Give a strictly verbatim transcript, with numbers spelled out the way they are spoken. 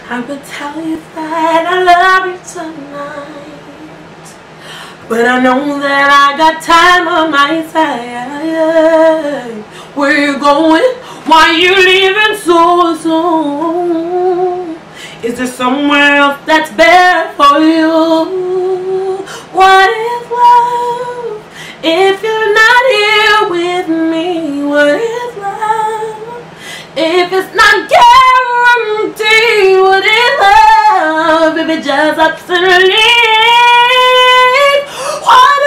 I would tell you that I love you tonight, but I know that I got time on my side. Where you going? Why you leaving so soon? Is there somewhere else that's better for you? What is love if you're not here with me? What is love if it's not guaranteed? What is love if it just ups and leaves? What